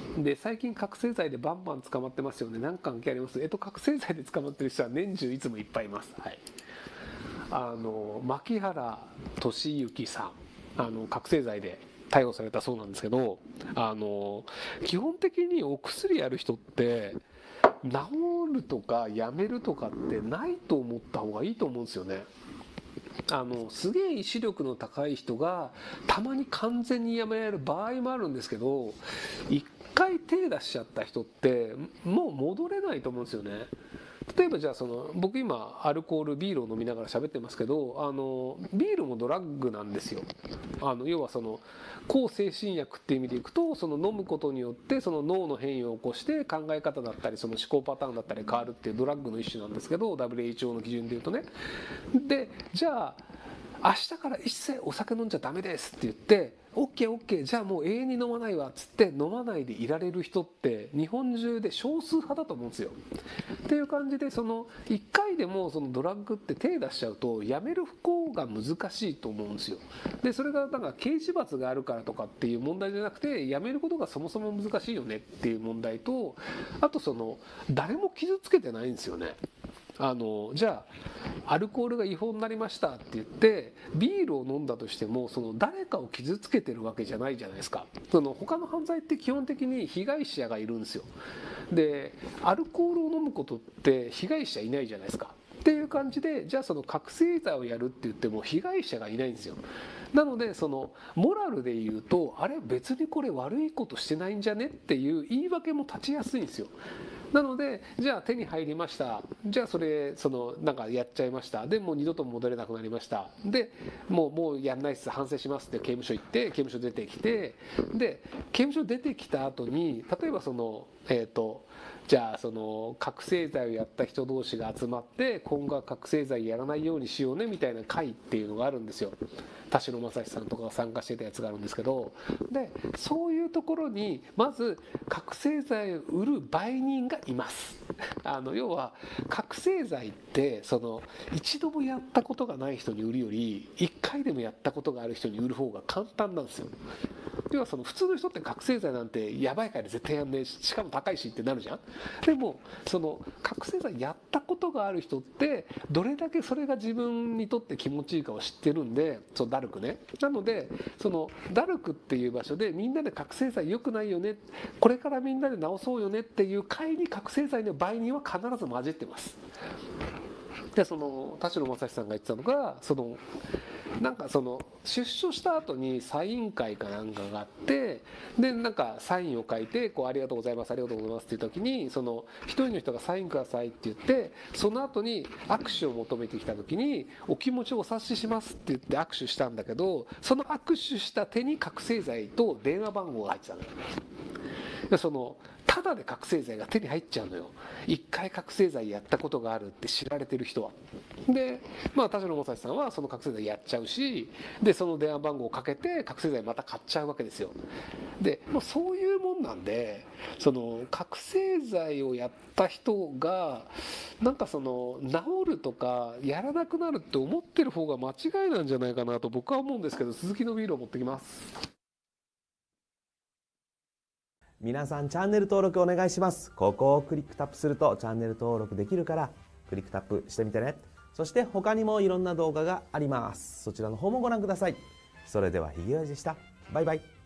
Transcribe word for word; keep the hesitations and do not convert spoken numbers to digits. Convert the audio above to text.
で最近覚醒剤でバンバン捕まってますよね。何か関係あります？えっと覚醒剤で捕まってる人は年中いつもいっぱいいます。はい、あの牧原俊之さん、あの覚醒剤で逮捕されたそうなんですけど、あの基本的にお薬やる人って治るとかやめるとかってないと思った方がいいと思うんですよね。あのすげえ意志力の高い人がたまに完全にやめられる場合もあるんですけど、一回手出しちゃった人ってもう戻れないと思うんですよね。例えばじゃあその僕今アルコールビールを飲みながら喋ってますけど、あのビールもドラッグなんですよ。あの要はその抗精神薬っていう意味でいくと、その飲むことによってその脳の変異を起こして考え方だったりその思考パターンだったり変わるっていうドラッグの一種なんですけど、 ダブリューエイチオー の基準でいうとね。でじゃあ明日から一切お酒飲んじゃダメですって言って オーケーオーケー じゃあもう永遠に飲まないわっつって飲まないでいられる人って日本中で少数派だと思うんですよ。っていう感じで、そのいっかいでもそのドラッグって手出しちゃうとやめる方が難しいと思うんですよ。でそれがなんか刑事罰があるからとかっていう問題じゃなくて、やめることがそもそも難しいよねっていう問題と、あとその誰も傷つけてないんですよね。あのじゃあアルコールが違法になりましたって言ってビールを飲んだとしても、その誰かを傷つけてるわけじゃないじゃないですか。その他の犯罪って基本的に被害者がいるんですよ。でアルコールを飲むことって被害者いないじゃないですか。っていう感じで、じゃあその覚醒剤をやるって言っても被害者がいないんですよ。なのでそのモラルで言うと、あれ別にこれ悪いことしてないんじゃねっていう言い訳も立ちやすいんですよ。なのでじゃあ手に入りました、じゃあそれそのなんかやっちゃいました、でもう二度と戻れなくなりました、でもうもうやんないっす、反省しますって刑務所行って刑務所出てきて、で刑務所出てきた後に例えばそのえっとじゃあその覚醒剤をやった人同士が集まって今後は覚醒剤やらないようにしようねみたいな会っていうのがあるんですよ。田代正史さんとかが参加してたやつがあるんですけど、でそういうところにまず覚醒剤を売る売人がいます。あの要は覚醒剤ってその一度もやったことがない人に売るより一回でもやったことがある人に売る方が簡単なんですよ。要はその普通の人って覚醒剤なんてやばいから絶対やんねえし、しかも高いしってなるじゃん。でもその覚醒剤やったことがある人ってどれだけそれが自分にとって気持ちいいかを知ってるんで、そのダルクね。なのでそのダルクっていう場所でみんなで覚醒剤良くないよね、これからみんなで治そうよねっていう会に覚醒剤の売人は必ず混じってます。でその田代正史さんが言ってたのが、そのなんかその出所した後にサイン会かなんかがあって、でなんかサインを書いてこうありがとうございますありがとうございますっていう時に、その一人の人がサインくださいって言って、その後に握手を求めてきた時にお気持ちをお察ししますって言って握手したんだけど、その握手した手に覚醒剤と電話番号が入ってたのよ。でそのただで覚醒剤が手に入っちゃうのよ。一回覚醒剤やったことがあるって知られてる人は。でまあ田代正史さんはその覚醒剤やっちゃうし、でその電話番号をかけて覚醒剤また買っちゃうわけですよ。でもうそういうもんなんで、その覚醒剤をやった人がなんかその治るとかやらなくなるって思ってる方が間違いなんじゃないかなと僕は思うんですけど、鈴木のビールを持ってきます。 皆さんチャンネル登録お願いします。ここをクリックタップするとチャンネル登録できるからクリックタップしてみてね。そして他にもいろんな動画があります。そちらの方もご覧ください。それではひげおやじでした。バイバイ。